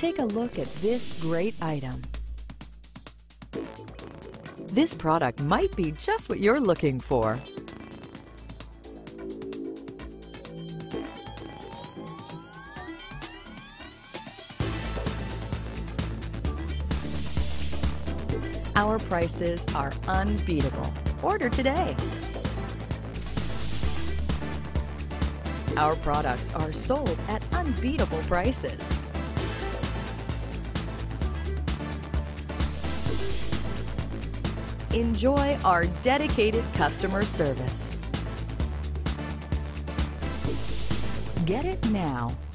Take a look at this great item. This product might be just what you're looking for. Our prices are unbeatable. Order today. Our products are sold at unbeatable prices. Enjoy our dedicated customer service. Get it now.